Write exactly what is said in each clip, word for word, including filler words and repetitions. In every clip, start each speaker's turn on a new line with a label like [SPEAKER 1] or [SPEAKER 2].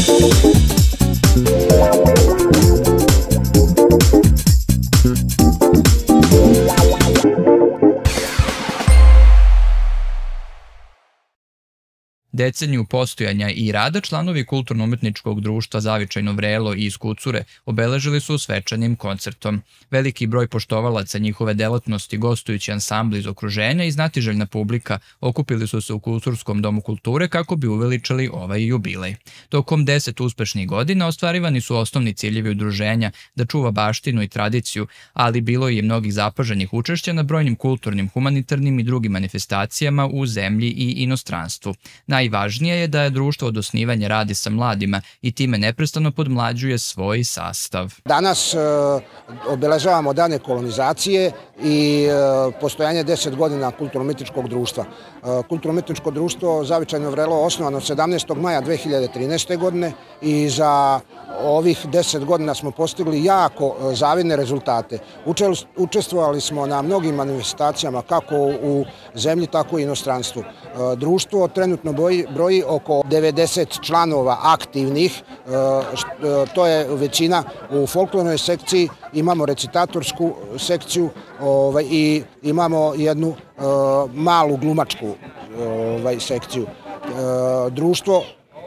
[SPEAKER 1] Deceniju postojanja i rada članovi Kulturno-umetničkog društva Zavičajno vrelo iz Kucure obeležili su svečanim koncertom. Veliki broj poštovalaca njihove delatnosti, gostujući ansambli iz okruženja i znatiželjna publika okupili su se u Kucurskom domu kulture kako bi uveličali ovaj jubilej. Tokom deset uspešnih godina ostvarivani su osnovni ciljevi udruženja da čuva baštinu i tradiciju, ali bilo je i mnogih zapaženih učešća na brojnim kulturnim, humanitarnim i drugim manifestacijama u zemlji i inostranstvu. Najvažnije je da je društvo od osnivanja radi sa mladima i time neprestano podmlađuje svoj sastav.
[SPEAKER 2] Danas obeležavamo dane kolonizacije i postojanje deset godina Kulturno-umetničkog društva. Kulturno-umetničko društvo Zavičajno vrelo osnovano sedamnaestog maja dve hiljade trinaeste. godine i za ovih deset godina smo postigli jako zavidne rezultate. Učestvovali smo na mnogim manifestacijama kako u zemlji, tako i inostranstvu. Društvo trenutno broji oko devedeset članova aktivnih, to je većina u folklornoj sekciji, imamo recitatorsku sekciju i imamo jednu malu glumačku sekciju. Društvo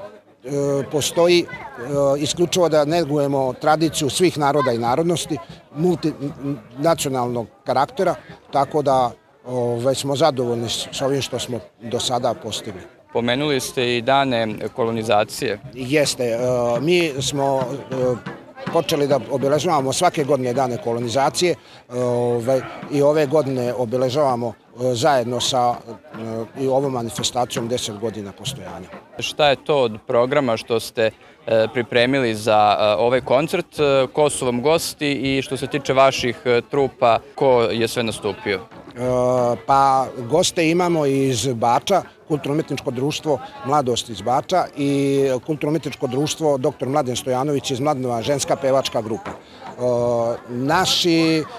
[SPEAKER 2] postoji isključivo da negujemo tradiciju svih naroda i narodnosti, multinacionalnog karaktera, tako da smo zadovoljni s ovim što smo do sada postigli.
[SPEAKER 1] Pomenuli ste i dane kolonizacije.
[SPEAKER 2] Jeste. Mi smo počeli da obeležavamo svake godine dane kolonizacije i ove godine obeležavamo zajedno sa ovom manifestacijom deset godina postojanja.
[SPEAKER 1] Šta je to od programa što ste pripremili za ovaj koncert? Ko su vam gosti i što se tiče vaših trupa, ko je sve nastupio?
[SPEAKER 2] Pa goste imamo iz Bača, Kulturno-umetničko društvo Mladost iz Bača i Kulturno-umetničko društvo doktor Mladen Stojanović iz Mladinova, ženska pevačka grupa. Naši,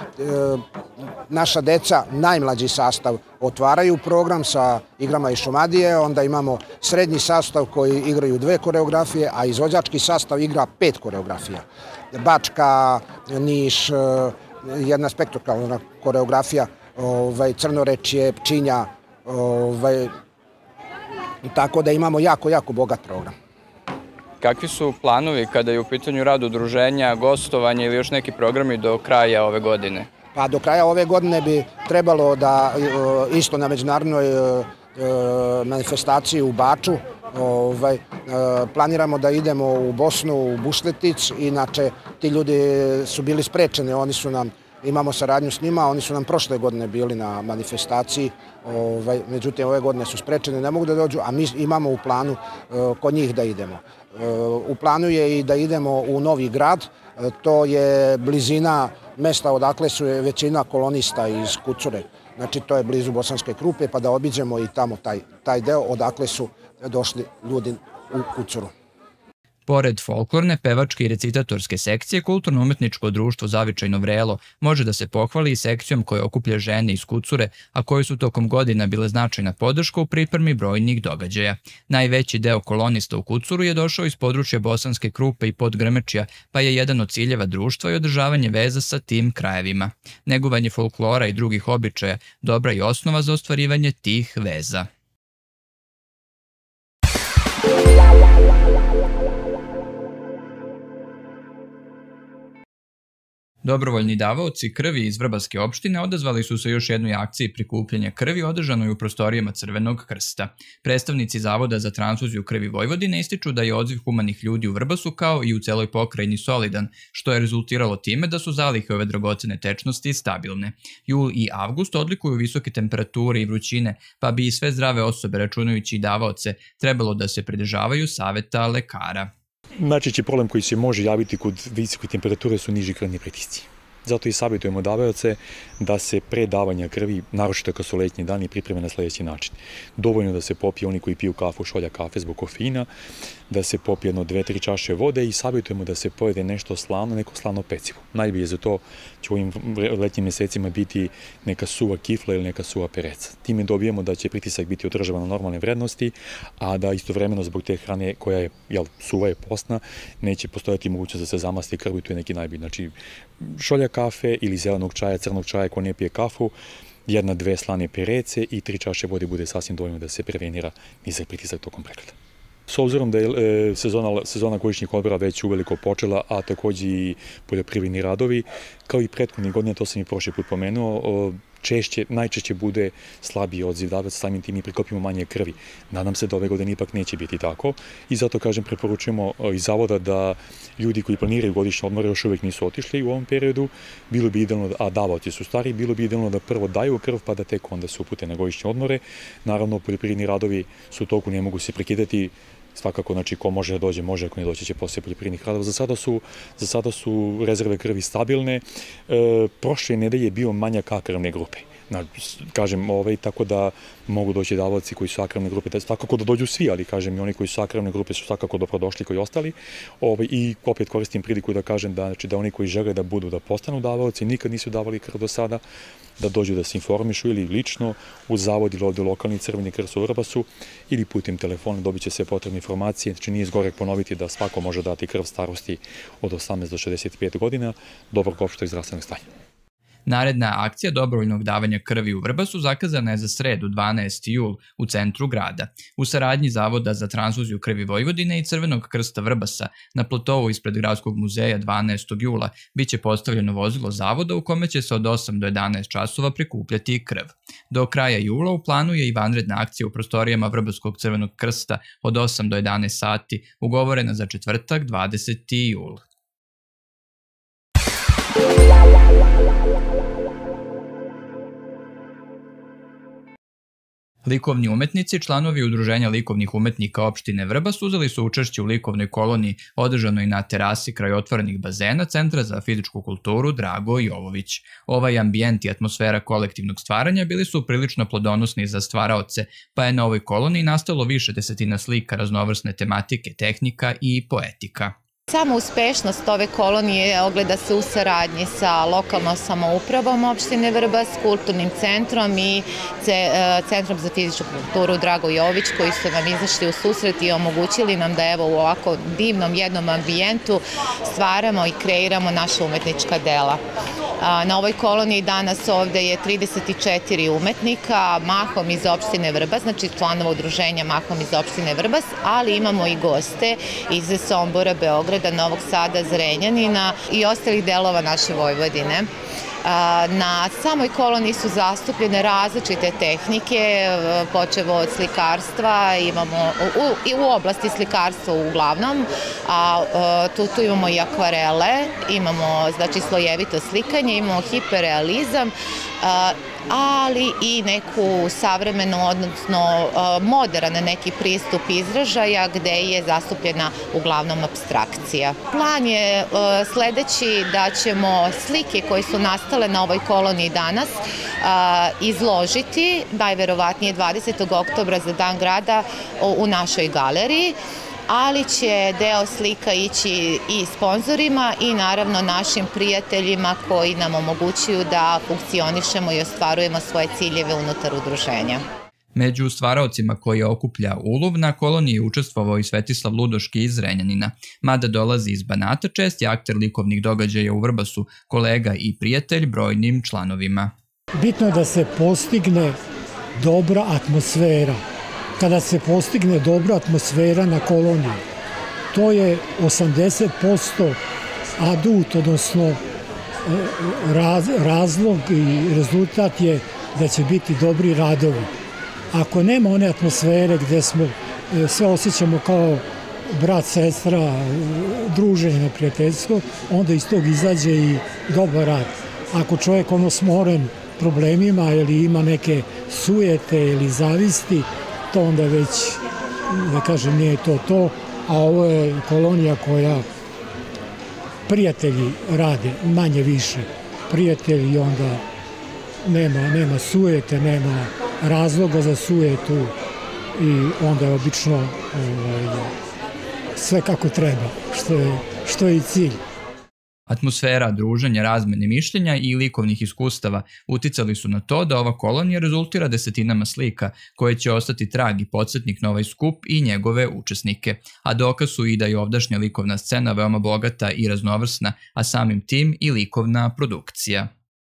[SPEAKER 2] naša deca, najmlađi sastav, otvaraju program sa igrama iz Šumadije, onda imamo srednji sastav koji igraju dve koreografije, a izvođački sastav igra pet koreografija. Bačka, Niš, jedna spektakularna koreografija, Crnorečje, Pčinja, tako da imamo jako, jako bogat program.
[SPEAKER 1] Kakvi su planovi kada je u pitanju rad udruženja, gostovanje ili još neki programi do kraja ove godine?
[SPEAKER 2] Pa do kraja ove godine bi trebalo da isto na međunarodnoj manifestaciji u Baču planiramo da idemo u Bosnu, u Bušletic, inače ti ljudi su bili sprečeni, oni su nam imamo saradnju s njima, oni su nam prošle godine bili na manifestaciji, međutim ove godine su sprečeni, ne mogu da dođu, a mi imamo u planu kod njih da idemo. U planu je i da idemo u Novi Grad, to je blizina mesta odakle su većina kolonista iz Kucure, znači to je blizu Bosanske Krupe, pa da obiđemo i tamo taj deo odakle su došli ljudi u Kucuru.
[SPEAKER 1] Pored folklorne, pevačke i recitatorske sekcije, Kulturno-umetničko društvo Zavičajno vrelo može da se pohvali i sekcijom koja okuplja žene iz Kucure, a koje su tokom godina bile značajna podrška u pripremi brojnih događaja. Najveći deo kolonista u Kucuru je došao iz područja Bosanske Krupe i Podgrmečja, pa je jedan od ciljeva društva i održavanje veza sa tim krajevima. Negovanje folklora i drugih običaja dobra je osnova za ostvarivanje tih veza. Dobrovoljni davaoci krvi iz Vrbaske opštine odazvali su se još jednoj akciji prikupljanja krvi održanoj u prostorijama Crvenog krsta. Predstavnici Zavoda za transfuziju krvi Vojvodine ističu da je odziv humanih ljudi u Vrbasu kao i u celoj pokrajini solidan, što je rezultiralo time da su zalihe ove dragocene tečnosti stabilne. Jul i avgust odlikuju visoke temperature i vrućine, pa bi i sve zdrave osobe, računajući i davaoce, trebalo da se pridržavaju saveta lekara.
[SPEAKER 3] Najčešći problem koji se može javiti kod visoke temperature su niži krvni pritisci. Zato i savjetujemo davaoce da se pre davanja krvi, naročito kad su letnji dani, pripreme na sljedeći način. Dovoljno da se popije oni koji piju kafu, šolja kafe zbog kofeina, da se popije jedno, dve, tri čaše vode i savjetujemo da se pojede nešto slano, neko slano pecivo. Najbolje za to će u ovim letnjim mjesecima biti neka suva kifla ili neka suva pereca. Time dobijemo da će pritisak biti održavan na normalne vrednosti, a da istovremeno zbog te hrane koja je, jel, suva je postna, neće postojati mogućnost da se zamasti krv i to je neki najbolji. Znači, šolja kafe ili zelenog čaja, crnog čaja ko ne pije kafu, jedna, dve slane perece i tri čaše vode bude sasvim dovoljno da se prevenira nizak pritisak tokom pregleda. S obzirom da je sezona, sezona godišnjih odmora već uveliko počela, a također i poljoprivredni radovi, kao i prethodnih godina, to sam i prošli put pomenuo, češće, najčešće bude slabiji odziv davaca, samim tim i prikopimo manje krvi. Nadam se da ove godine ipak neće biti tako i zato, kažem, preporučujemo iz zavoda da ljudi koji planiraju godišnje odmore još uvijek nisu otišli u ovom periodu, bilo bi idealno, a davaoci su stari, bilo bi idealno da prvo daju krv pa da tek onda se upute na godišnje odmore. Naravno, poljoprivredni radovi su u toku, ne mogu se prekidati. Svakako, znači, ko može da dođe, može, ako ne doći će poslije poljoprivrednih radova. Za sada su, za sada su rezerve krvi stabilne. E, prošle nedelje je bio manjak A krvne grupe. Na, kažem, ovaj, tako da mogu doći davaoci koji su A krvne grupe, svakako da dođu svi, ali kažem i oni koji su A krvne grupe su svakako dobrodošli koji ostali. Ovaj, I opet koristim priliku da kažem da, znači, da oni koji žele da budu, da postanu davaoci, nikad nisu davali krv do sada, da dođu da se informišu ili lično u zavod ili ovdje lokalni Crveni krst u Vrbasu ili putem telefona dobit će sve potrebne informacije. Znači, nije zgorek ponoviti da svako može dati krv starosti od osamnaest do šezdeset pet godina dobrog opšteg zdravstvenog stanja.
[SPEAKER 1] Naredna akcija dobrovoljnog davanja krvi u Vrbasu zakazana je za sredu dvanaesti jul u centru grada. U saradnji Zavoda za transfuziju krvi Vojvodine i Crvenog krsta Vrbasa na platovu ispred Gradskog muzeja dvanaestog jula biće postavljeno vozilo zavoda u kome će se od osam do jedanaest časova prikupljati krv. Do kraja jula u planu je i vanredna akcija u prostorijama Vrbaskog Crvenog krsta od osam do jedanaest sati, ugovorena za četvrtak dvadeseti jul. Likovni umetnici, članovi Udruženja likovnih umetnika opštine Vrbas, uzeli su učešće u likovnoj koloniji održanoj na terasi kraj otvorenih bazena Centra za fizičku kulturu Drago Jovović. Ovaj ambijent i atmosfera kolektivnog stvaranja bili su prilično plodonosni za stvaraoce, pa je na ovoj koloniji nastalo više desetina slika raznovrsne tematike, tehnika i poetika.
[SPEAKER 4] Sama uspešnost ove kolonije ogleda se u saradnji sa lokalnom samoupravom opštine Vrbas, kulturnim centrom i Centrom za fizičku kulturu Drago Jovović, koji su nam izašli u susret i omogućili nam da evo u ovako divnom jednom ambijentu stvaramo i kreiramo naša umetnička dela. Na ovoj koloniji danas ovde je trideset četiri umetnika, mahom iz opštine Vrbas, znači članova udruženja mahom iz opštine Vrbas, ali imamo i goste iz Sombora, Beograda, Novog Sada, Zrenjanina i ostalih delova naše Vojvodine. Na samoj koloniji su zastupljene različite tehnike, počevo od slikarstva, imamo i u oblasti slikarstva uglavnom, a tu, tu imamo i akvarele, imamo, znači, slojevito slikanje, imamo hiperrealizam, ali i neku savremenu, odnosno modern neki pristup izražaja gde je zastupljena uglavnom apstrakcija. Plan je sledeći da ćemo slike koje su nastale na ovoj koloniji danas izložiti, najverovatnije dvadesetog oktobra za Dan grada u našoj galeriji, ali će deo slika ići i sponzorima i naravno našim prijateljima koji nam omogućuju da funkcionišemo i ostvarujemo svoje ciljeve unutar udruženja.
[SPEAKER 1] Među stvaraocima koji okuplja ulov na koloniji je učestvovao i Svetislav Ludoški iz Zrenjanina. Mada dolazi iz Banata, čest je akter likovnih događaja u Vrbasu, kolega i prijatelj brojnim članovima.
[SPEAKER 5] Bitno je da se postigne dobra atmosfera. Kada se postigne dobra atmosfera na koloniji, to je osamdeset posto adut, odnosno razlog i rezultat je da će biti dobri radovi. Ako nema one atmosfere gde smo sve osjećamo kao brat, sestra, druženje, neprijateljstvo, onda iz tog izađe i dobar rad. Ako čovjek ono smoren problemima ili ima neke sujete ili zavisti, to onda već, da kažem, nije to to, a ovo je kolonija koja prijatelji rade, manje više. prijatelji i onda nema, nema sujete, nema razloga za sujetu i onda je obično ovaj, sve kako treba, što je, što je i cilj.
[SPEAKER 1] Atmosfera, druženja, razmene mišljenja i likovnih iskustava uticali su na to da ova kolonija rezultira desetinama slika koje će ostati trag i podsjetnik na ovaj skup i njegove učesnike, a dokaz su i da je ovdašnja likovna scena veoma bogata i raznovrsna, a samim tim i likovna produkcija.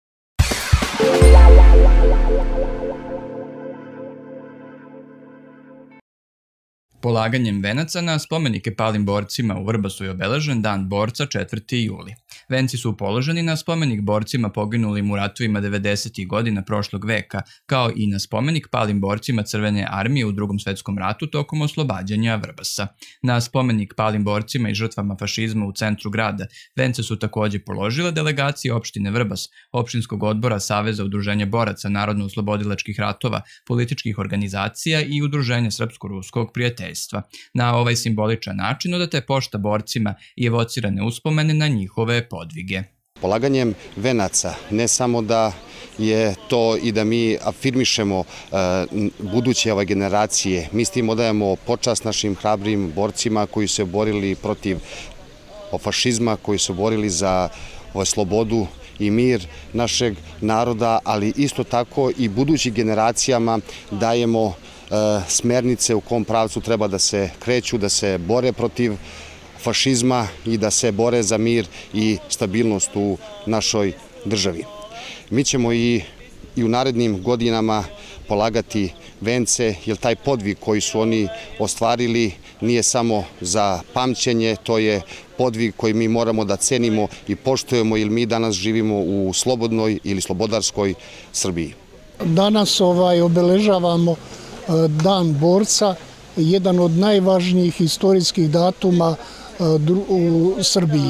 [SPEAKER 1] Polaganjem venaca na spomenike palim borcima u Vrbasu je obeležen Dan borca četvrti juli. Venci su položeni na spomenik borcima poginulim u ratovima devedesetih godina prošlog veka, kao i na spomenik palim borcima Crvene armije u Drugom svetskom ratu tokom oslobađanja Vrbasa. Na spomenik palim borcima i žrtvama fašizma u centru grada vence su takođe položile delegacije opštine Vrbas, opštinskog odbora Saveza udruženja boraca narodno-oslobodilačkih ratova, političkih organizacija i udruženja Srpsko-ruskog prijateljstva. Na ovaj simboličan način odata je pošta borcima i evocirane uspomene na njihove podvige.
[SPEAKER 6] Polaganjem venaca ne samo da je to i da mi afirmišemo buduće ove generacije, mi s tim odajemo počast našim hrabrim borcima koji su borili protiv fašizma, koji su borili za slobodu i mir našeg naroda, ali isto tako i budućim generacijama dajemo smernice u kom pravcu treba da se kreću, da se bore protiv fašizma i da se bore za mir i stabilnost u našoj državi. Mi ćemo i, i u narednim godinama polagati vence, jer taj podvig koji su oni ostvarili nije samo za pamćenje, to je podvig koji mi moramo da cenimo i poštujemo, jer mi danas živimo u slobodnoj ili slobodarskoj Srbiji.
[SPEAKER 7] Danas ovaj obeležavamo Dan borca, jedan od najvažnijih historijskih datuma u Srbiji.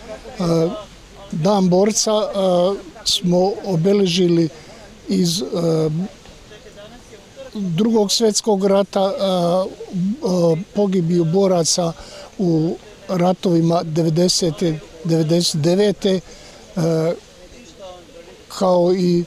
[SPEAKER 7] Dan borca smo obeležili iz Drugog svjetskog rata, pogibiju boraca u ratovima devedesete do devedeset devete kao i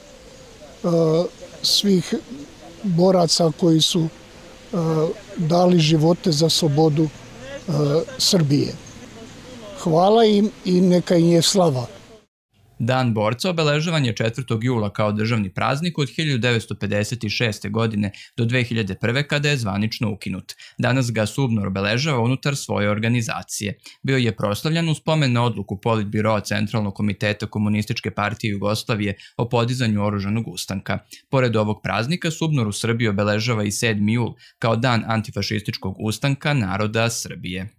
[SPEAKER 7] svih boraca koji su dali živote za slobodu Srbije. Hvala im i neka im je slava.
[SPEAKER 1] Dan borca obeležavan je četvrtog jula kao državni praznik od hiljadu devetsto pedeset šeste. godine do dve hiljade prve. kada je zvanično ukinut. Danas ga SUBNOR obeležava unutar svoje organizacije. Bio je proslavljan u spomen na odluku Politbiroa Centralnog komiteta Komunističke partije Jugoslavije o podizanju oružanog ustanka. Pored ovog praznika, SUBNOR u Srbiji obeležava i sedmi jul kao Dan antifašističkog ustanka naroda Srbije.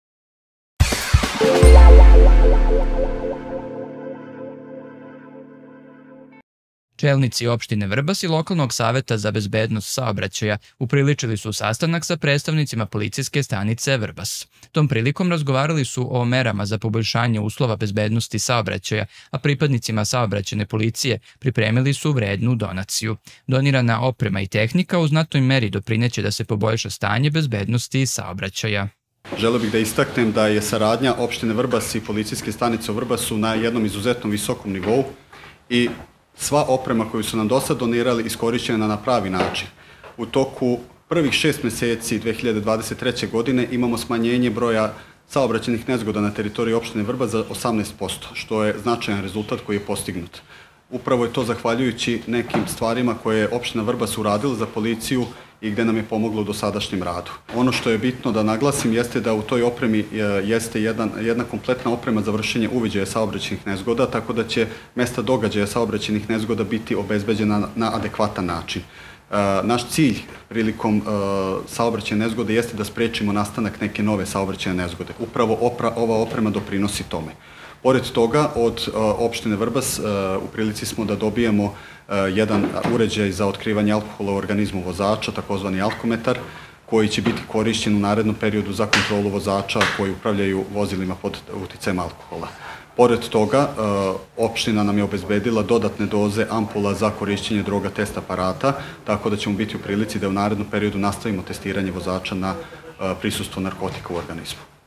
[SPEAKER 1] Čelnici opštine Vrbas i lokalnog saveta za bezbednost saobraćaja upriličili su sastanak sa predstavnicima policijske stanice Vrbas. Tom prilikom razgovarali su o merama za poboljšanje uslova bezbednosti saobraćaja, a pripadnicima saobraćajne policije pripremili su vrednu donaciju. Donirana oprema i tehnika u znatnoj meri doprineće da se poboljša stanje bezbednosti saobraćaja.
[SPEAKER 8] Želeo bih da istaknem da je saradnja opštine Vrbas i policijske stanice u Vrbasu na jednom izuzetno visokom nivou i sva oprema koju su nam do sad donirali iskorišćena na pravi način. U toku prvih šest meseci dve hiljade dvadeset treće. godine imamo smanjenje broja saobraćajnih nezgoda na teritoriji opštine Vrbas za osamnaest posto, što je značajan rezultat koji je postignut. Upravo je to zahvaljujući nekim stvarima koje je opština Vrbas uradila za policiju i gde nam je pomoglo u dosadašnjem radu. Ono što je bitno da naglasim jeste da u toj opremi jeste jedan, jedna kompletna oprema za vršenje uviđaja saobraćajnih nezgoda, tako da će mesta događaja saobraćajnih nezgoda biti obezbeđena na adekvatan način. Naš cilj prilikom saobraćajne nezgode jeste da sprečimo nastanak neke nove saobraćajne nezgode. Upravo ova oprema doprinosi tome. Pored toga, od opštine Vrbas u prilici smo da dobijemo jedan uređaj za otkrivanje alkohola u organizmu vozača, takozvani alkometar, koji će biti korišćen u narednom periodu za kontrolu vozača koji upravljaju vozilima pod uticajem alkohola. Pored toga, opština nam je obezbedila dodatne doze ampula za korišćenje droga test aparata, tako da ćemo biti u prilici da u narednom periodu nastavimo testiranje vozača na prisustvo narkotika u organizmu.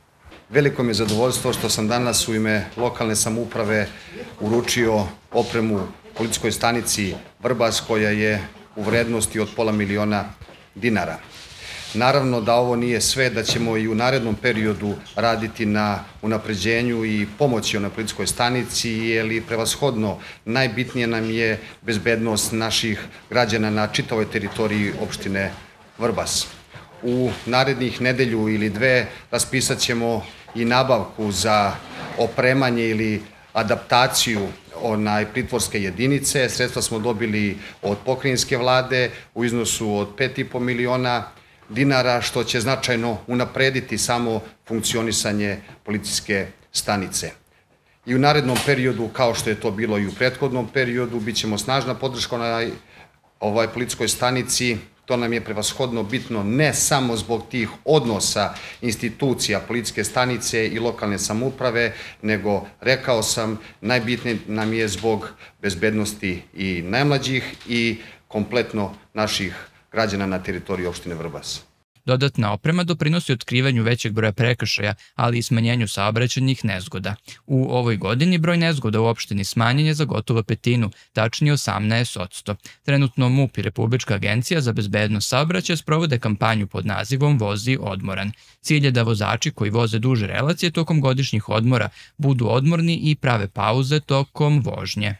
[SPEAKER 6] Veliko mi je zadovoljstvo što sam danas u ime lokalne samouprave uručio opremu policijskoj stanici Vrbas koja je u vrednosti od pola miliona dinara. Naravno da ovo nije sve, da ćemo i u narednom periodu raditi na unapređenju i pomoći na policijskoj stanici, jer i prevashodno najbitnije nam je bezbednost naših građana na čitavoj teritoriji opštine Vrbas. U narednih nedelju ili dve raspisat ćemo i nabavku za opremanje ili adaptaciju onaj pritvorske jedinice. Sredstva smo dobili od pokrajinske vlade u iznosu od pet i po miliona dinara, što će značajno unaprediti samo funkcionisanje policijske stanice. I u narednom periodu, kao što je to bilo i u prethodnom periodu, bit ćemo snažna podrška na ovoj policijskoj stanici. To nam je prevashodno bitno ne samo zbog tih odnosa institucija policijske stanice i lokalne samouprave, nego, rekao sam, najbitnije nam je zbog bezbednosti i najmlađih i kompletno naših građana na teritoriji opštine Vrbas.
[SPEAKER 1] Dodatna oprema doprinosi otkrivanju većeg broja prekršaja, ali i smanjenju saobraćajnih nezgoda. U ovoj godini broj nezgoda u opštini smanjen je za gotovo petinu, tačnije osamnaest posto. Trenutno MUP i Republička agencija za bezbednost saobraćaja sprovode kampanju pod nazivom Vozi odmoran. Cilj je da vozači koji voze duže relacije tokom godišnjih odmora budu odmorni i prave pauze tokom vožnje.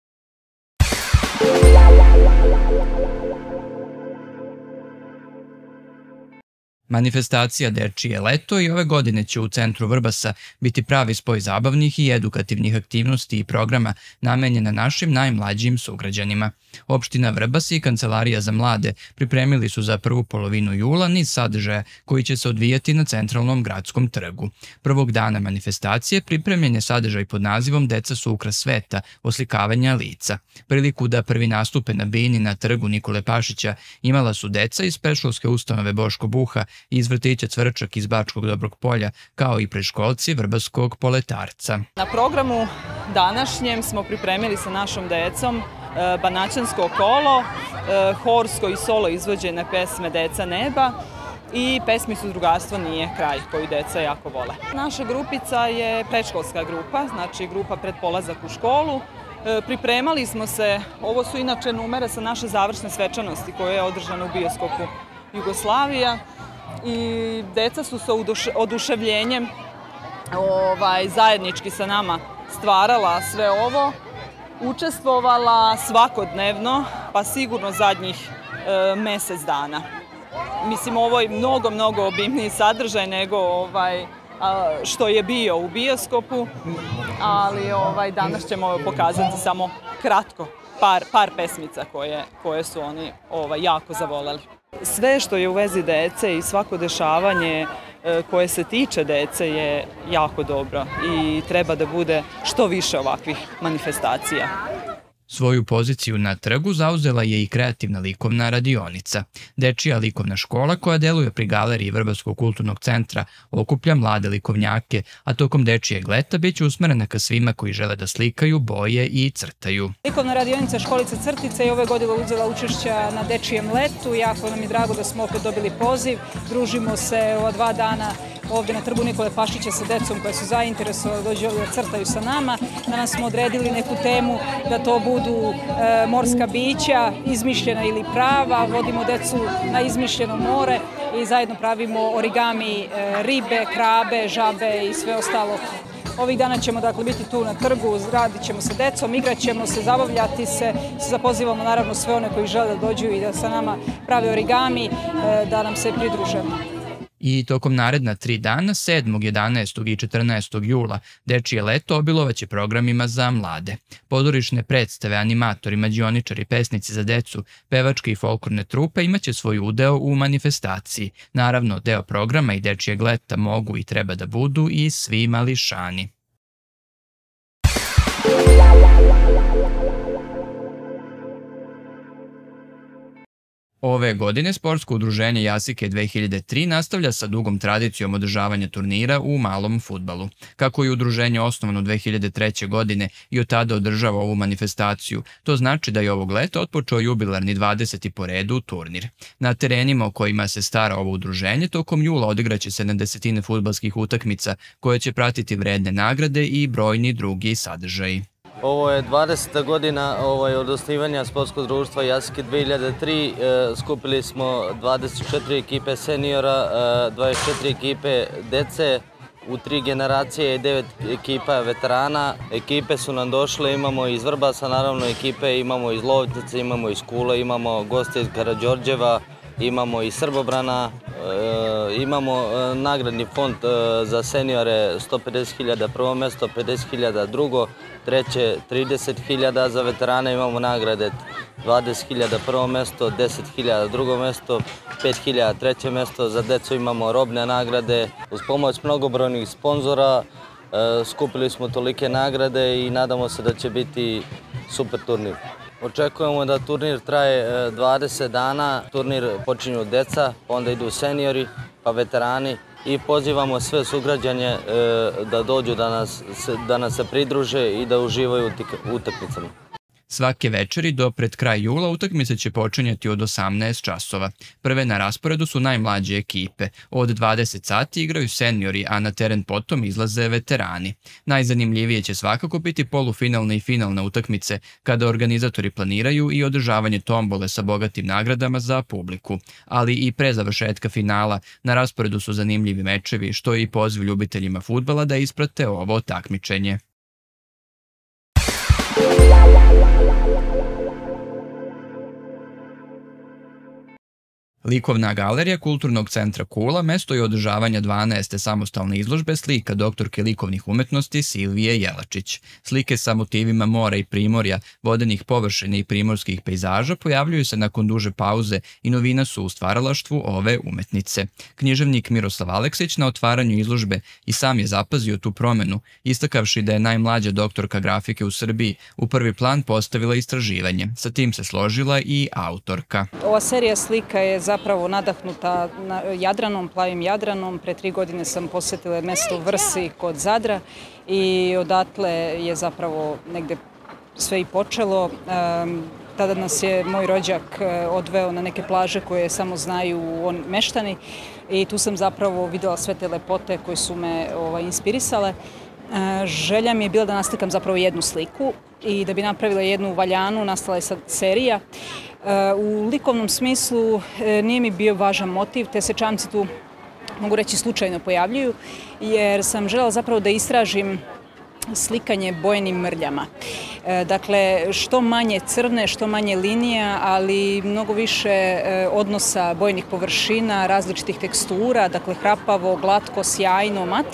[SPEAKER 1] Manifestacija Dečije leto i ove godine će u centru Vrbasa biti pravi spoj zabavnih i edukativnih aktivnosti i programa namenjena našim najmlađim sugrađanima. Opština Vrbas i Kancelarija za mlade pripremili su za prvu polovinu jula niz sadržaja koji će se odvijati na centralnom gradskom trgu. Prvog dana manifestacije pripremljen je sadržaj pod nazivom Deca su ukras sveta, oslikavanja lica. Priliku da prvi nastupe na bini na trgu Nikole Pašića imala su deca iz predškolske ustanove Boško Buha, iz vrtića Cvrčak iz Bačkog Dobrog Polja, kao i predškolci Vrbaskog Poletarca.
[SPEAKER 9] Na programu današnjem smo pripremili sa našom decom Banaćansko kolo, horsko i solo izvođene pesme Deca neba i pesmicu Drugarstvo nije kraj, koju deca jako vole. Naša grupica je predškolska grupa, znači grupa pred polazak u školu. Pripremali smo se, ovo su inače numere sa naše završne svečanosti koja je održana u bioskopu Jugoslavija, i deca su sa oduševljenjem zajednički sa nama stvarala sve ovo, učestvovala svakodnevno, pa sigurno zadnjih mesec dana. Mislim, ovo je mnogo, mnogo obimniji sadržaj nego što je bio u bioskopu, ali danas ćemo pokazati samo kratko par pesmica koje su oni jako zavoleli. Sve što je u vezi dece i svako dešavanje koje se tiče dece je jako dobro i treba da bude što više ovakvih manifestacija.
[SPEAKER 1] Svoju poziciju na trgu zauzela je i kreativna likovna radionica. Dečija likovna škola koja deluje pri galeriji Vrbaskog kulturnog centra okuplja mlade likovnjake, a tokom dečijeg leta biće usmerena ka svima koji žele da slikaju, boje i crtaju.
[SPEAKER 10] Likovna radionica Školica Crtica je ove godine uzela učešća na dečijem letu. Jako nam je drago da smo opet dobili poziv. Družimo se ova dva dana ovde na trgu Nikole Pašića sa decom koje su zainteresovali da dođu da crtaju sa nama. Danas smo odredili neku temu da to budu morska bića, izmišljena ili prava. Vodimo decu na izmišljeno more i zajedno pravimo origami ribe, krabe, žabe i sve ostalo. Ovih dana ćemo dakle biti tu na trgu, radit ćemo sa decom, igrat ćemo se, zabavljati se. Zapozivamo naravno sve one koji žele da dođu i da sa nama prave origami, da nam se pridruže.
[SPEAKER 1] I tokom naredna tri dana, sedmog, jedanaestog i četrnaestog jula, Dečije leto obilovaće programima za mlade. Pozorišne predstave, animatori, mađioničari, pesnici za decu, pevačke i folklorne trupe imaće svoj udeo u manifestaciji. Naravno, deo programa i Dečijeg leta mogu i treba da budu i svi mališani. Ove godine sportsko udruženje Jasike dve hiljade tri nastavlja sa dugom tradicijom održavanja turnira u malom fudbalu. Kako je udruženje osnovano dve hiljade treće. godine i od tada održava ovu manifestaciju, to znači da je ovog leta otpočeo jubilarni dvadeseti po redu turnir. Na terenima o kojima se stara ovo udruženje tokom jula odigraće se na desetine fudbalskih utakmica koje će pratiti vredne nagrade i brojni drugi sadržaji.
[SPEAKER 11] Ovo je dvadeseta godina od osnivanja sportskog društva Jasike dve hiljade tri. Skupili smo dvadeset četiri ekipe seniora, dvadeset četiri ekipe dece, u tri generacije i devet ekipa veterana. Ekipe su nam došle, imamo iz Vrbasa, naravno ekipe, imamo iz Lovtice, imamo iz Kule, imamo goste iz Karađorđeva, imamo iz Srbobrana, imamo nagradni fond za seniore sto pedeset hiljada prvo mesto, pedeset hiljada drugo, treće trideset hiljada, za veterane imamo nagrade dvadeset hiljada prvo mesto, deset hiljada drugo mesto, pet hiljada treće mesto, za decu imamo robne nagrade. Uz pomoć mnogobrojnih sponzora skupili smo tolike nagrade i nadamo se da će biti super turnir. Očekujemo da turnir traje dvadeset dana, turnir počinju deca, onda idu seniori, pa veterani i pozivamo sve sugrađane da dođu da nas se pridruže i da uživaju u utakmicama.
[SPEAKER 1] Svake večeri do pred kraj jula utakmice će počinjati od osamnaest časova. Prve na rasporedu su najmlađe ekipe. Od dvadeset sati igraju seniori, a na teren potom izlaze veterani. Najzanimljivije će svakako biti polufinalne i finalne utakmice, kada organizatori planiraju i održavanje tombole sa bogatim nagradama za publiku. Ali i pre završetka finala na rasporedu su zanimljivi mečevi, što je i poziv ljubiteljima fudbala da isprate ovo takmičenje. Likovna galerija Kulturnog centra Kula mesto je održavanja dvanaeste samostalne izložbe slika doktorke likovnih umetnosti Silvije Jelačić. Slike sa motivima mora i primorja, vodenih površina i primorskih pejzaža pojavljuju se nakon duže pauze i novina su u stvaralaštvu ove umetnice. Književnik Miroslav Aleksić na otvaranju izložbe i sam je zapazio tu promenu, istakavši da je najmlađa doktorka grafike u Srbiji u prvi plan postavila istraživanje. Sa tim se složila i autorka.
[SPEAKER 10] Ova serija slika je zapravo nadahnuta Jadranom, plavim Jadranom. Pre tri godine sam posetila mesto Vrsi kod Zadra i odatle je zapravo negde sve i počelo. Tada nas je moj rođak odveo na neke plaže koje samo znaju meštani i tu sam zapravo videla sve te lepote koje su me inspirisale. Želja mi je bila da naslikam zapravo jednu sliku i da bi napravila jednu valjanu, nastala je sad serija. U likovnom smislu nije mi bio važan motiv, te se čamci tu, mogu reći, slučajno pojavljuju, jer sam želela zapravo da istražim slikanje bojenim mrljama. Dakle, što manje crne, što manje linija, ali mnogo više odnosa bojenih površina, različitih tekstura, dakle hrapavo, glatko, sjajno, mat.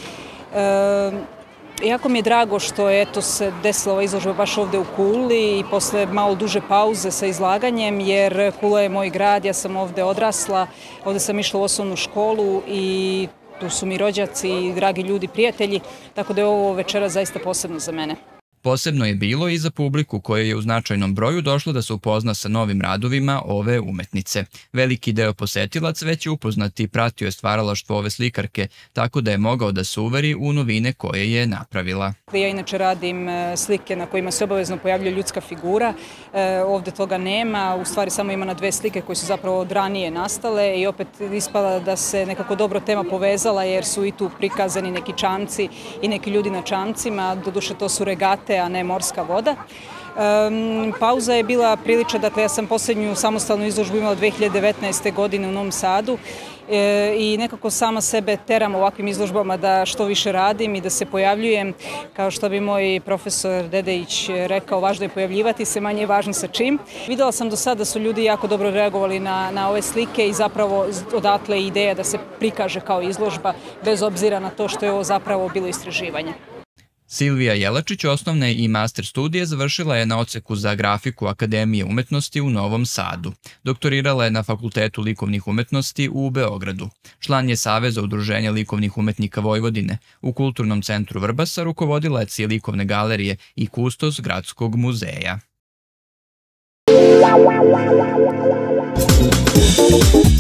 [SPEAKER 10] Jako mi je drago što je eto se desila ova izložba baš ovde u Kuli i posle malo duže pauze sa izlaganjem, jer Kula je moj grad, ja sam ovde odrasla, ovde sam išla u osnovnu školu i tu su mi rođaci, dragi ljudi, prijatelji, tako da je ovo večera zaista posebno za mene.
[SPEAKER 1] Posebno je bilo i za publiku koja je u značajnom broju došla da se upozna sa novim radovima ove umetnice. Veliki deo posetilaca već je upoznati i pratio je stvaralaštvo ove slikarke, tako da je mogao da se uveri u novine koje je napravila.
[SPEAKER 10] Ja inače radim slike na kojima se obavezno pojavljuje ljudska figura, ovde toga nema, u stvari samo ima na dve slike koje su zapravo od ranije nastale i opet ispala da se nekako dobro tema povezala jer su i tu prikazani neki čamci i neki ljudi na čamcima, doduše to su regate, a ne morska voda. Pauza je bila prilična, dakle ja sam poslednju samostalnu izložbu imala dve hiljade devetnaeste. godine u Novom Sadu i nekako sama sebe teram ovakvim izložbama da što više radim i da se pojavljujem. Kao što bi moj profesor Dedejić rekao, važno je pojavljivati se, manje je važno sa čim. Videla sam do sada da su ljudi jako dobro reagovali na, na ove slike i zapravo odatle ideja da se prikaže kao izložba bez obzira na to što je ovo zapravo bilo istraživanje.
[SPEAKER 1] Silvija Jelačić osnovne i master studije završila je na odseku za grafiku Akademije umetnosti u Novom Sadu. Doktorirala je na Fakultetu likovnih umetnosti u Beogradu. Član je Saveza udruženja likovnih umetnika Vojvodine. U Kulturnom centru Vrbasa rukovodila je likovne galerije i kustos Gradskog muzeja.
[SPEAKER 12] Thank you.